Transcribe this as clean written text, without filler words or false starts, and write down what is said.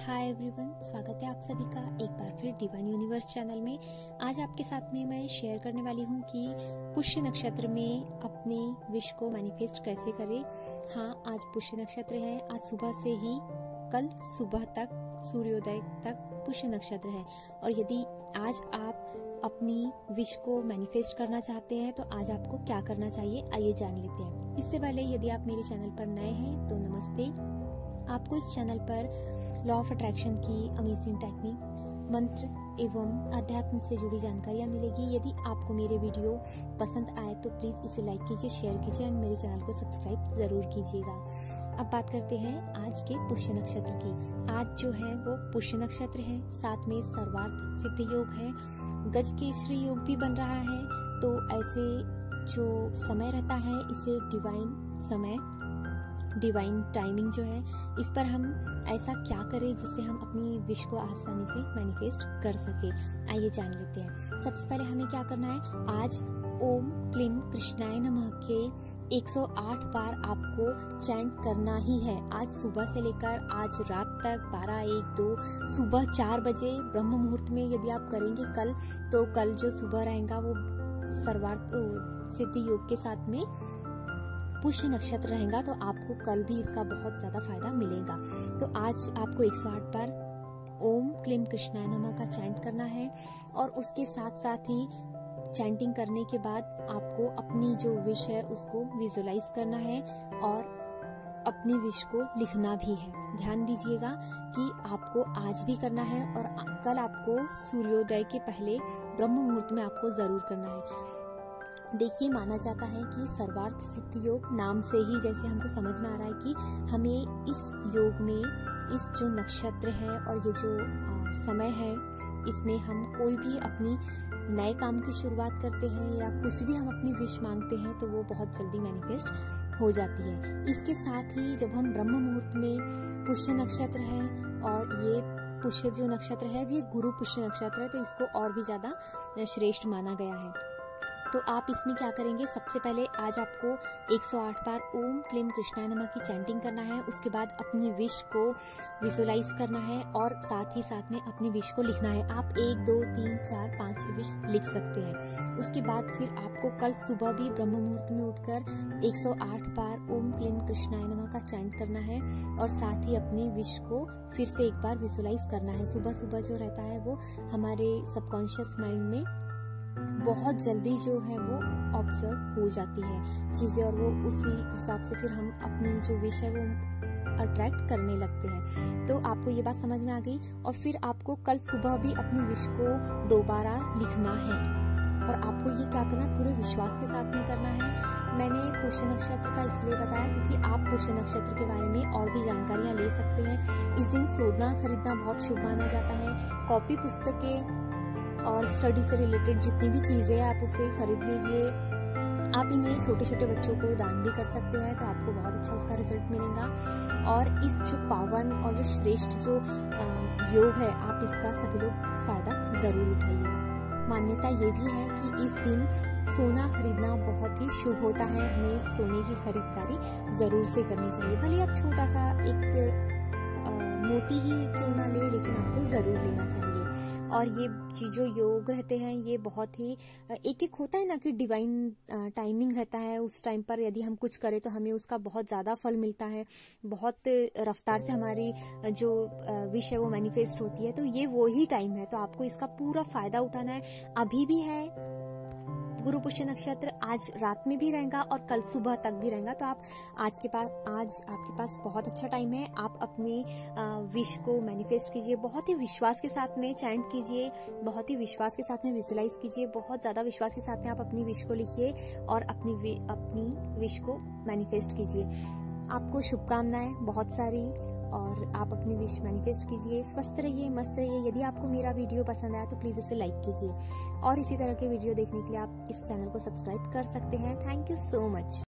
Hi everyone, स्वागत है आप सभी का एक बार फिर डिवाइन यूनिवर्स चैनल में। आज आपके साथ में मैं शेयर करने वाली हूँ कि पुष्य नक्षत्र में अपने विश को मैनिफेस्ट कैसे करें। हाँ, आज पुष्य नक्षत्र है। आज सुबह से ही कल सुबह तक सूर्योदय तक पुष्य नक्षत्र है और यदि आज आप अपनी विश को मैनिफेस्ट करना चाहते हैं तो आज आपको क्या करना चाहिए, आइए जान लेते हैं। इससे पहले यदि आप मेरे चैनल पर नए हैं तो नमस्ते। आपको इस चैनल पर लॉ ऑफ अट्रैक्शन की अमेजिंग टेक्निक्स, मंत्र एवं अध्यात्म से जुड़ी जानकारियाँ मिलेगी। यदि आपको मेरे वीडियो पसंद आए तो प्लीज़ इसे लाइक कीजिए, शेयर कीजिए और मेरे चैनल को सब्सक्राइब ज़रूर कीजिएगा। अब बात करते हैं आज के पुष्य नक्षत्र की। आज जो है वो पुष्य नक्षत्र है, साथ में सर्वार्थ सिद्ध योग है, गज केसरी योग भी बन रहा है। तो ऐसे जो समय रहता है इसे डिवाइन समय, डिवाइन टाइमिंग जो है, इस पर हम ऐसा क्या करें जिससे हम अपनी विश को आसानी से मैनिफेस्ट कर सके, आइए जान लेते हैं। सबसे पहले हमें क्या करना है, आज ओम क्लीम कृष्णाय नमः के 108 बार आपको चैंट करना ही है। आज सुबह से लेकर आज रात तक 12, 1, 2, सुबह 4 बजे ब्रह्म मुहूर्त में यदि आप करेंगे कल, तो कल जो सुबह रहेगा वो सर्वार्थ सिद्धि योग के साथ में पुष्य नक्षत्र रहेगा, तो आपको कल भी इसका बहुत ज्यादा फायदा मिलेगा। तो आज आपको 108 बार ओम क्लीम कृष्णाय नमः का चैंट करना है और उसके साथ साथ ही चैंटिंग करने के बाद आपको अपनी जो विश है उसको विजुलाइज करना है और अपनी विश को लिखना भी है। ध्यान दीजिएगा कि आपको आज भी करना है और कल आपको सूर्योदय के पहले ब्रह्म मुहूर्त में आपको जरूर करना है। देखिए, माना जाता है कि सर्वार्थ सिद्ध योग नाम से ही जैसे हमको समझ में आ रहा है कि हमें इस योग में इस जो नक्षत्र है और ये जो समय है, इसमें हम कोई भी अपनी नए काम की शुरुआत करते हैं या कुछ भी हम अपनी विश मांगते हैं तो वो बहुत जल्दी मैनिफेस्ट हो जाती है। इसके साथ ही जब हम ब्रह्म मुहूर्त में, पुष्य नक्षत्र है और ये पुष्य जो नक्षत्र है ये गुरु पुष्य नक्षत्र है, तो इसको और भी ज्यादा श्रेष्ठ माना गया है। तो आप इसमें क्या करेंगे, सबसे पहले आज आपको 108 बार ओम क्लीम कृष्णाय नमः की चैंटिंग करना है। उसके बाद अपनी विश को विजुलाइज करना है और साथ ही साथ में अपनी विश को लिखना है। आप 1, 2, 3, 4, 5 विश लिख सकते हैं। उसके बाद फिर आपको कल सुबह भी ब्रह्म मुहूर्त में उठकर 108 बार ओम क्लीम कृष्णाय नमः का चैंट करना है और साथ ही अपनी विश को फिर से एक बार विजुलाइज करना है। सुबह सुबह जो रहता है वो हमारे सबकॉन्शियस माइंड में बहुत जल्दी जो है वो ऑब्जर्व हो जाती है चीज़ें और वो उसी हिसाब से फिर हम अपनी जो विश है वो अट्रैक्ट करने लगते हैं। तो आपको ये बात समझ में आ गई। और फिर आपको कल सुबह भी अपनी विश को दोबारा लिखना है और आपको ये क्या करना है, पूरे विश्वास के साथ में करना है। मैंने पुष्य नक्षत्र का इसलिए बताया क्योंकि आप पुष्य नक्षत्र के बारे में और भी जानकारियाँ ले सकते हैं। इस दिन सोना खरीदना बहुत शुभ माना जाता है। कॉपी पुस्तकें और स्टडी से रिलेटेड जितनी भी चीज़ें हैं आप उसे खरीद लीजिए। आप इन्हें छोटे छोटे बच्चों को दान भी कर सकते हैं तो आपको बहुत अच्छा उसका रिजल्ट मिलेगा। और इस जो पावन और जो श्रेष्ठ जो योग है, आप इसका सभी लोग फायदा जरूर उठाइएगा। मान्यता ये भी है कि इस दिन सोना खरीदना बहुत ही शुभ होता है। हमें सोने की खरीदारी जरूर से करनी चाहिए, भले आप छोटा सा एक मोती ही क्यों ना ले, लेकिन आपको जरूर लेना चाहिए। और ये जो योग रहते हैं ये बहुत ही एक होता है ना कि डिवाइन टाइमिंग रहता है। उस टाइम पर यदि हम कुछ करें तो हमें उसका बहुत ज़्यादा फल मिलता है, बहुत रफ्तार से हमारी जो विश है वो मैनिफेस्ट होती है। तो ये वो ही टाइम है, तो आपको इसका पूरा फायदा उठाना है। अभी भी है गुरु पुष्य नक्षत्र, आज रात में भी रहेगा और कल सुबह तक भी रहेगा। तो आप आज आपके पास बहुत अच्छा टाइम है। आप अपने विश को मैनिफेस्ट कीजिए, बहुत ही विश्वास के साथ में चैंट कीजिए, बहुत ही विश्वास के साथ में विजुलाइज कीजिए, बहुत ज़्यादा विश्वास के साथ में आप अपनी विश को लिखिए और अपनी विश को मैनिफेस्ट कीजिए। आपको शुभकामनाएं बहुत सारी और आप अपनी विश मैनिफेस्ट कीजिए। स्वस्थ रहिए, मस्त रहिए। यदि आपको मेरा वीडियो पसंद आया तो प्लीज़ इसे लाइक कीजिए और इसी तरह के वीडियो देखने के लिए आप इस चैनल को सब्सक्राइब कर सकते हैं। Thank you so much.